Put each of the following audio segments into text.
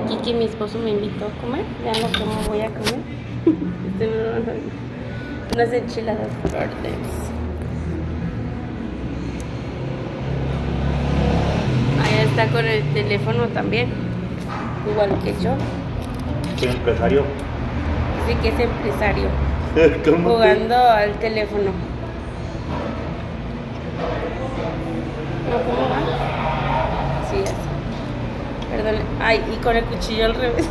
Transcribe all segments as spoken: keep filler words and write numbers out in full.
aquí que mi esposo me invitó a comer. Vean lo que me voy a comer. Este no, no, no. Unas enchiladas verdes. Allá está con el teléfono también, igual que yo. Soy empresario. Sí que es empresario. ¿Cómo Jugando te... al teléfono. ¿No? ¿Cómo va? Sí, así. Perdón. Ay, y con el cuchillo al revés.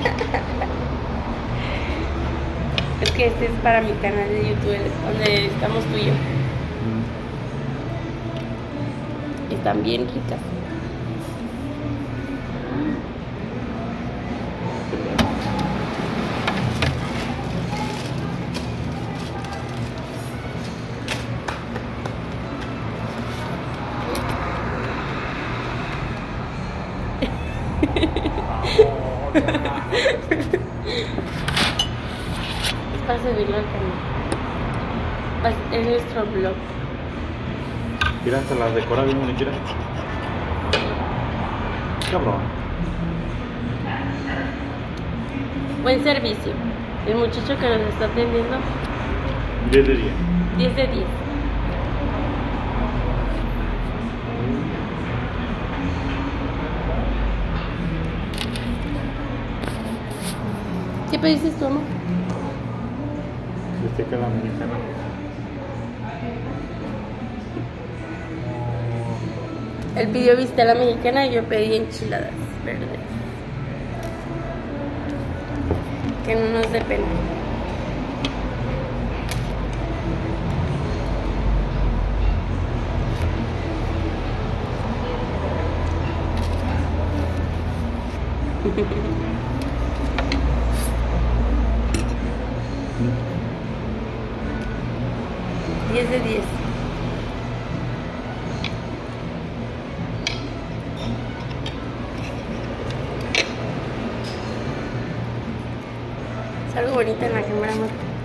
Es que este es para mi canal de YouTube, donde estamos tú y yo. Mm. Están bien ricas. Es para subirlo al canal. Es nuestro blog. Mira, hasta las decora bien bonita. Cabrón. Buen servicio. El muchacho que nos está atendiendo. diez de diez. diez de diez. ¿Qué pediste tú, amor? Este que es la mexicana. Él pidió viste a la mexicana y yo pedí enchiladas verdes. Que no nos dé pena. diez de diez. Es algo bonito en la cámara, amor.